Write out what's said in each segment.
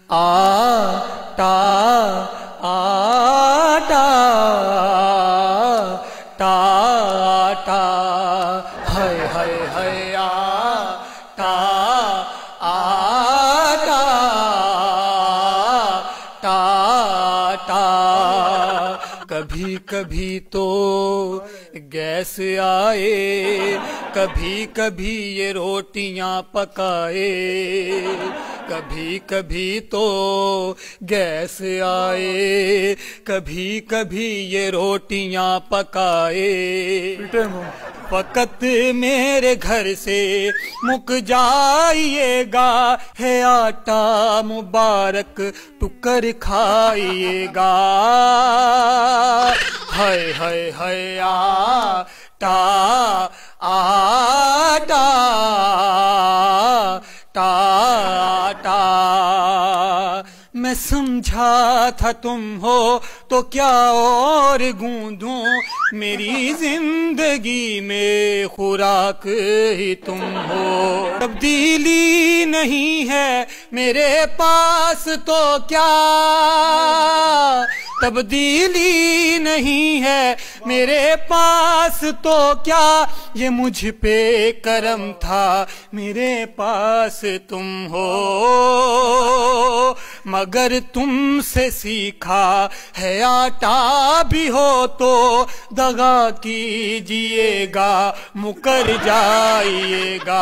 आटा आटा टाटा हाय हाय हाय आटा आटा टाटा। कभी कभी तो गैस आए, कभी कभी ये रोटियां पकाए, कभी कभी तो गैस आए, कभी कभी ये रोटियां पकाए। फकत मेरे घर से मुक जाइएगा, है आटा मुबारक टुकर खाइएगा। हाय हाय हाय आटा आटा टाटा। मैं समझा था तुम हो तो क्या और गूंदूं, मेरी जिंदगी में खुराक ही तुम हो। तब्दीली नहीं है मेरे पास तो क्या, तब्दीली नहीं है मेरे पास तो क्या, ये मुझ पे करम था मेरे पास तुम हो। मगर तुमसे सीखा है आटा भी हो तो दगा कीजिएगा, मुकर जाइएगा।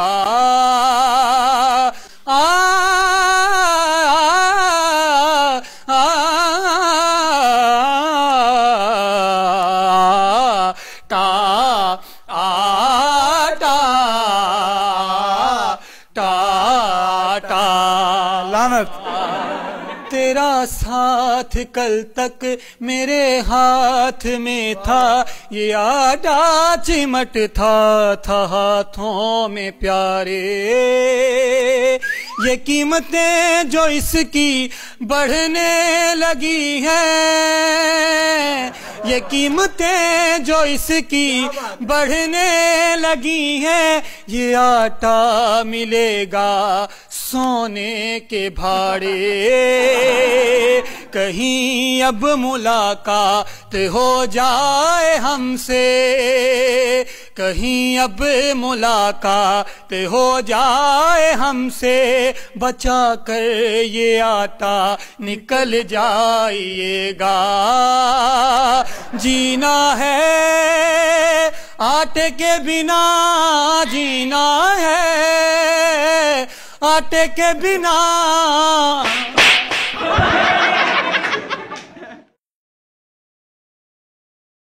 तेरा साथ कल तक मेरे हाथ में था, ये आटा चिमटता था हाथों में प्यारे। ये कीमतें जो इसकी बढ़ने लगी हैं, ये कीमतें जो इसकी बढ़ने लगी हैं, ये आटा मिलेगा सोने के भाड़े। कहीं अब मुलाकात हो जाए हमसे, कहीं अब मुलाकात हो जाए हमसे, बचा कर ये आटा निकल जाइएगा। जीना है आटे के बिना, जीना है आटे के बिना